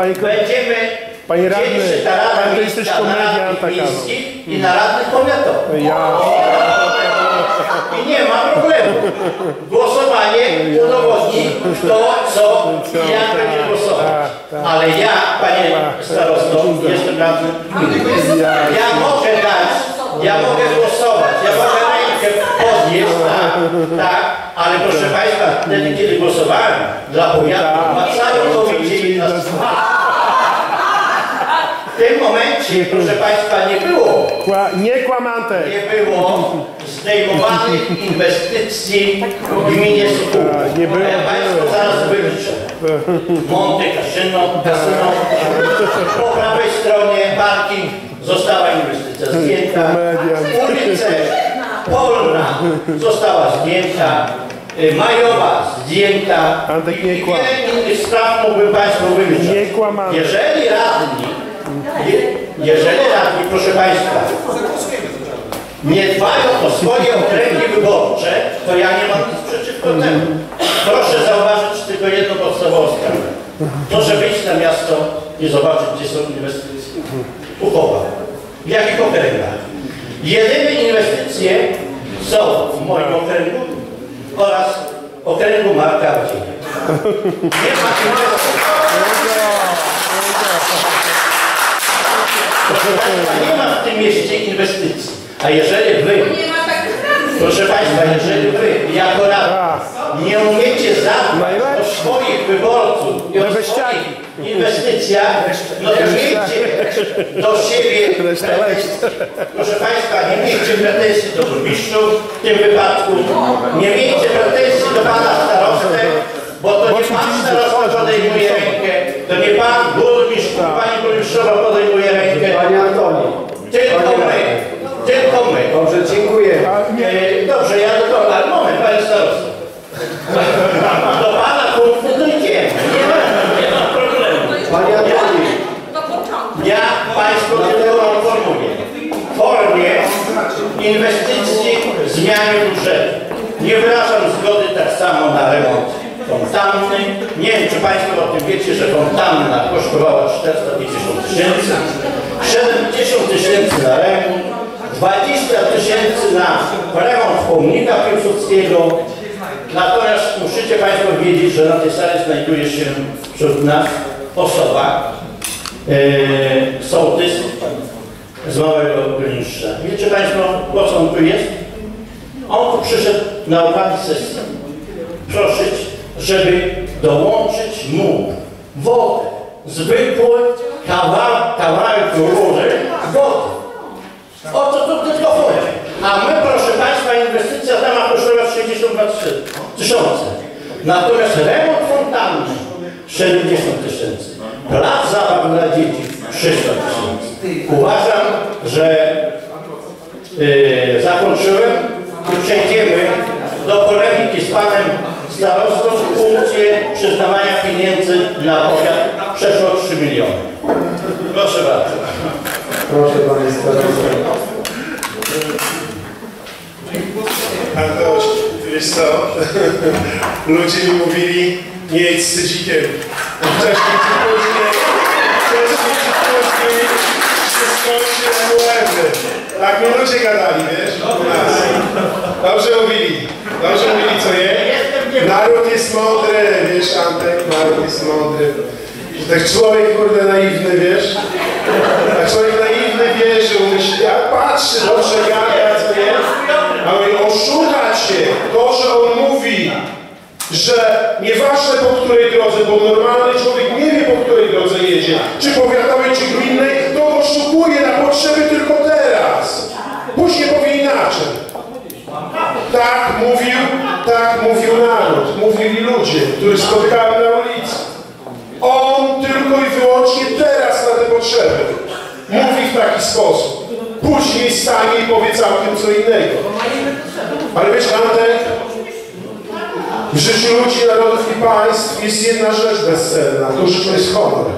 Panie radny, Rada ty jesteś komediant taka. I na radnych powiatowych. I nie ma problemu. Głosowanie udowodni kto, co i jak będzie głosować. Ale ja, panie starosto, jestem radnym. Ja mogę głosować, ja mogę rękę podnieść, tak, ale proszę państwa, wtedy kiedy głosowałem dla powiatu, cały powiedzieli nas. W tym momencie, proszę państwa, nie było. Nie kłamante. Nie było zdejmowanych inwestycji w gminie Sokółka. Nie było. Ja państwu zaraz wyliczę. Monte Cassino, po prawej stronie parking, została inwestycja zdjęta. Ulice Polna została zdjęta. Majowa zdjęta. Antek, nie kłam. Wiele innych spraw mógłbym państwu wyliczyć. Nie kłamante. Jeżeli radni, proszę państwa, nie dbają o swoje okręgi wyborcze, to ja nie mam nic przeciwko temu. Proszę zauważyć tylko jedną podstawową sprawę. Proszę wyjść na miasto i zobaczyć, gdzie są inwestycje. Uchowa. W jakich okręgach? Jedyne inwestycje są w moim okręgu oraz okręgu Marka Wadzika. Nie ma inwestycji. Proszę państwa, nie ma w tym mieście inwestycji. A jeżeli wy, proszę państwa, jeżeli wy jako radni nie umiecie zadbać o swoich wyborców i o swoich inwestycjach, no to miejcie do siebie pretensje. Proszę państwa, nie miejcie pretensji do burmistrzów w tym wypadku, nie miejcie pretensji do pana starostę, bo to nie pan starosta podejmuje rękę, to nie pan burmistrz, pani burmistrzowa podejmuje rękę. Panie Antoni. Tylko my. Dobrze, dziękuję. Dobrze, ja do tego, ale moment, panie starosto. Do pana punktu dojdziemy. Nie ma problemu. Panie Antoni. Ja państwu tylko informuję. W formie inwestycji zmiany budżetu. Nie wyrażam zgody tak samo na remont fontanny. Nie wiem, czy państwo o tym wiecie, że fontanna kosztowała 450 tysięcy, 70 tysięcy na remont, 20 tysięcy na remont pomnika Piłsudskiego. Natomiast musicie państwo wiedzieć, że na tej sali znajduje się wśród nas osoba, sołtys z Małego Gryniszcza. Wiecie państwo, po co on tu jest? On tu przyszedł na okazję sesji prosić, żeby dołączyć mu wodę, zwykły kawałek rury wody. O to tu tylko chodzi. A my, proszę państwa, inwestycja ta ma kosztować 62 tysiące. Natomiast remont fontanny 70 tysięcy. Plac zabaw dla dzieci 300 tysięcy. Uważam, że zakończyłem i przejdziemy do polemiki z panem starostą w punkcie przyznawania pieniędzy na powiat przeszło 3 miliony. Proszę bardzo. Proszę panie starosto. Antoś, wiesz co? Ludzie mi mówili, nie jedź z sydzikiem. Wcześniej czy później się skończy błędy. Tak mi ludzie gadali, wiesz? U nas. Dobrze mówili, co nie? Naród jest mądry, wiesz Antek, naród jest mądry. Tak człowiek, kurde, naiwny, wiesz? Tak człowiek naiwny wierzył, myśli, a patrzy, dobrze gada, co nie? A on oszukać się. To, że on mówi, że nieważne po której drodze, bo normalny człowiek nie wie, po której drodze jedzie, czy powiatowej, czy gminnej, to oszukuje na potrzeby tylko teraz. Później powie inaczej. Tak mówił naród, mówili ludzie, których spotkałem na ulicy. On tylko i wyłącznie teraz na te potrzeby mówi w taki sposób. Później stanie i powie całkiem co innego. Ale wiesz, Antek, w życiu ludzi, narodów i państw jest jedna rzecz bezcenna. To rzecz jest honor.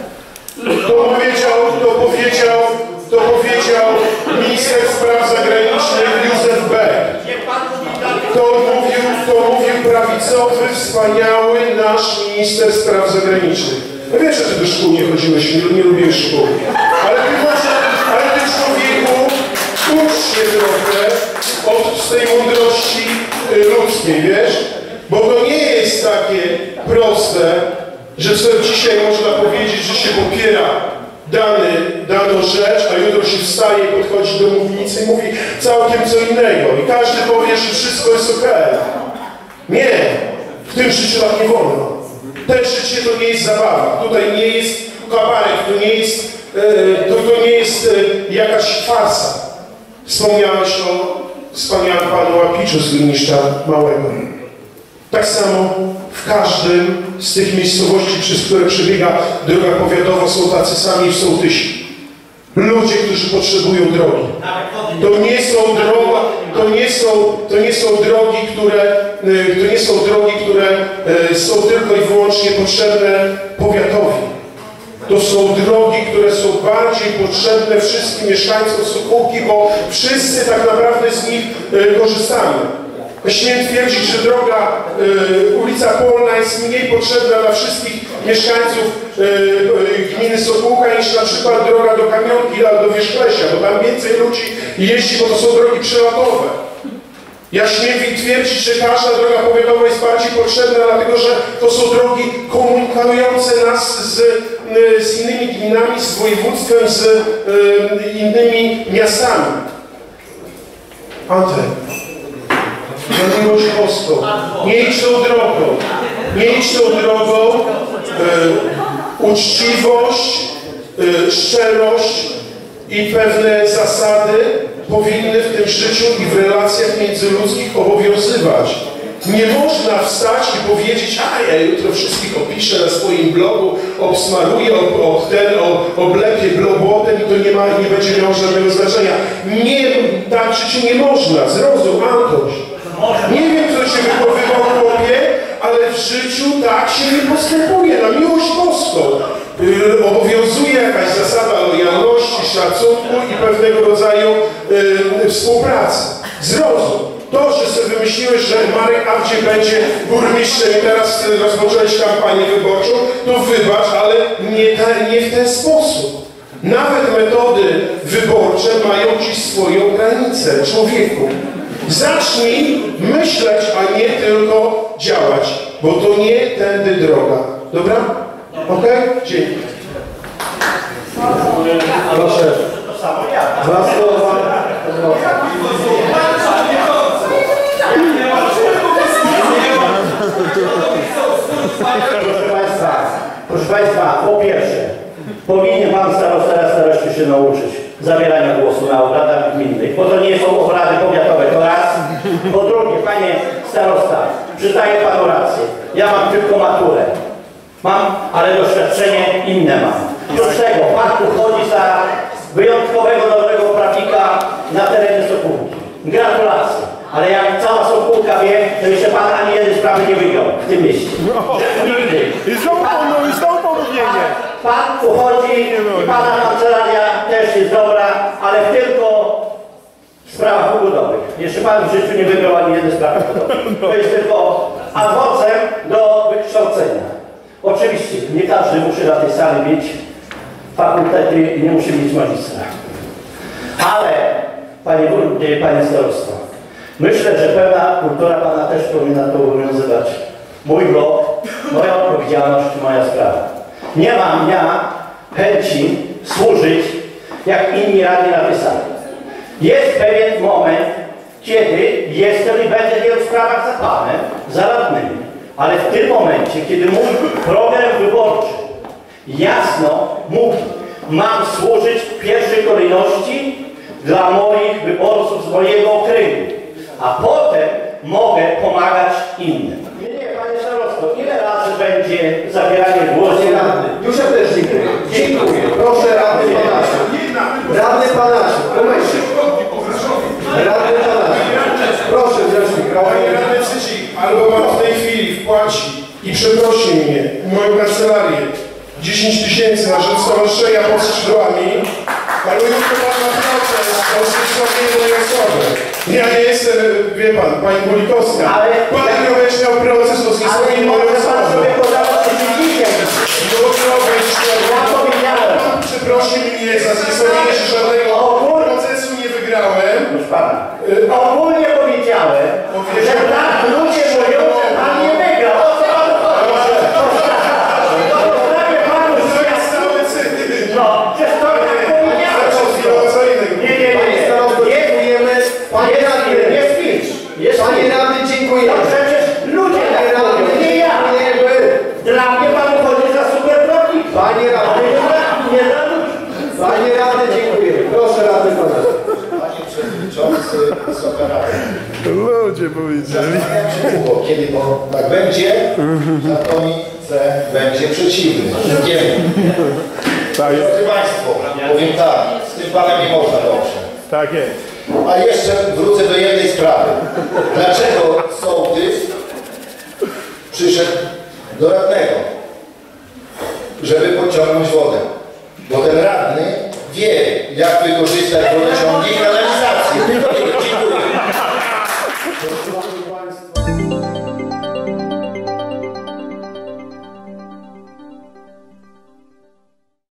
To powiedział minister spraw zagranicznych Józef Beck. To mówił prawicowy, wspaniały nasz minister spraw zagranicznych. No wiesz, że ty do szkół nie chodziłeś, nie lubiłeś szkół. Ale ty człowieku, ucz się trochę z tej mądrości ludzkiej, wiesz? Bo to nie jest takie proste, że sobie dzisiaj można powiedzieć, że się popiera daną rzecz, a jutro się wstaje i podchodzi do mównicy i mówi całkiem co innego. I każdy powie, że wszystko jest okej. Nie, w tym życiu tak nie wolno. Te życie to nie jest zabawa. Tutaj nie jest kabaret, to nie jest jakaś farsa. Wspomniałeś o wspaniałym panu Łapiczu z Gliniszcza Małego. Tak samo w każdym z tych miejscowości, przez które przebiega droga powiatowa, są tacy sami w sołtysi. Ludzie, którzy potrzebują drogi. To nie są drogi, które są tylko i wyłącznie potrzebne powiatowi. To są drogi, które są bardziej potrzebne wszystkim mieszkańcom Sokółki, bo wszyscy tak naprawdę z nich korzystamy. Śmiem twierdzić, że droga ulica Polna jest mniej potrzebna dla wszystkich mieszkańców gminy Sokółka niż na przykład droga do Kamionki albo do Wierzchlesia, bo tam więcej ludzi jeździ, bo to są drogi przelatowe. Ja śmiem twierdzić, że każda droga powiatowa jest bardziej potrzebna, dlatego że to są drogi komunikujące nas z innymi gminami, z województwem, z innymi miastami. Antek, na miłość boską, nie idź tą drogą, uczciwość, szczerość i pewne zasady powinny w tym życiu i w relacjach międzyludzkich obowiązywać. Nie można wstać i powiedzieć, a ja jutro wszystkich opiszę na swoim blogu, obsmaruję, oblepię błotem i to nie będzie miało żadnego znaczenia. Nie, tak w życiu nie można. Zrozum, Antoś. Nie wiem, co się wypowiadał chłopie, ale w życiu tak się nie postępuje. Na miłość boską obowiązuje jakaś zasada lojalności, szacunku i pewnego rodzaju współpracy. Zrozum. To, że sobie wymyśliłeś, że Marek Awdzie będzie burmistrzem i teraz rozpocząłeś kampanię wyborczą, to wybacz, ale nie w ten sposób. Nawet metody wyborcze mają ci swoją granicę, człowieku. Zacznij myśleć, a nie tylko działać, bo to nie tędy droga. Dobra? Okej? Dzięki. Proszę. Dwa słowa. Proszę Państwa, po pierwsze, powinien Pan starosta się nauczyć zabierania głosu na obradach gminnych, bo to nie są obrady powiatowe, to raz. Po drugie, Panie starosta, przyznaję Panu rację, ja mam tylko maturę. Ale doświadczenie inne mam. Oprócz tego, Pan uchodzi za wyjątkowego nowego prawnika na terenie Sokółki. Gratulacje. Ale jak cała Sokółka wie, to jeszcze Pan ani jednej sprawy nie wygrał w tym mieście. Nigdy. I znowu pomówienie. Pan uchodzi i Pana kancelaria też jest dobra, ale tylko w sprawach ugodowych. Jeszcze Pan w życiu nie wygrał ani jednej sprawy ugodowej. To jest tylko awocem do wykształcenia. Oczywiście, nie każdy musi na tej sali mieć fakultety i nie musi mieć magistra. Ale, Panie starosto, myślę, że pewna kultura Pana też powinna to obowiązywać. Mój blok, moja odpowiedzialność, moja sprawa. Nie mam ja chęci służyć, jak inni radni napisali. Jest pewien moment, kiedy jestem i będę w wielu sprawach za Panem, za radnymi. Ale w tym momencie, kiedy mój program wyborczy jasno mówi, mam służyć w pierwszej kolejności dla moich wyborców z mojego okręgu, a potem mogę pomagać innym. Nie, Panie starosto, ile razy będzie zabieranie głosu? Panie radny, już ja też dziękuję. Dziękuję. Proszę radny Panasiu. Radny Panasiu, momencie. Radny Panasiu. Proszę wziąć mikrofon. Panie radny Cycik, albo Pan w tej chwili wpłaci i przeprosi mnie, moją kancelarię, 10 000 na rzecz stowarzyszenia pod skrzydłami, albo jutro Pan ma proces o zwyciężenie osoby. Ja nie jestem, wie Pan, Pani Bulikowska. Ale Pan miał proces o zwyciężenie ale może Pan osoby. sobie podawać Ja powiedziałem. Przeprosi mnie za zniesławienie, że żadnego procesu nie wygrałem. Proszę pana. Ogólnie powiedziałem, że tak ludzie mówią, że pan nie wygrał. O co panu chodzi? Prawie panu To jest cały cykl. no, przecież to tak powiedziałem. Co innego. Nie. Dziękujemy. Panie radny, Jest speech. Jest panie speech. radny, dziękuję. No przecież ludzie tak mówią, nie ja. Dla mnie pan uchodzi za super prawnik. Panie radny, Nie dla ludzi. panie radny, dziękuję. Proszę radny pana. Panie Przewodniczący, Wysoka Rado. Ludzie powiedzieli. Zastanawiam się długo, kiedy to tak będzie, zakończę będzie przeciwny. Tak jest. Drodzy Państwo, powiem tak, z tym Panem nie można dobrze. Tak jest. A jeszcze wrócę do jednej sprawy. Dlaczego sołtys przyszedł do radnego, żeby podciągnąć wodę? Bo ten radny wie, jak wykorzystać wodociągi i kanalizację.